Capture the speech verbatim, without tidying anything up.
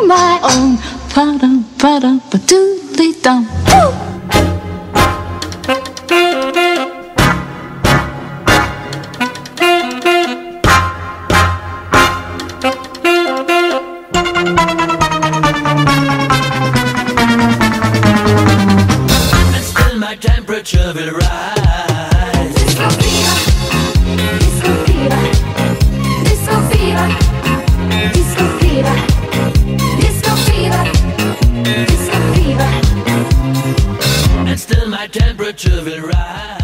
my own. Ba-dum, ba-dum, ba-doodly-dum. Woo! Temperature will rise. Disco fever, disco fever, disco fever, disco fever, disco fever, disco fever. And still my temperature will rise.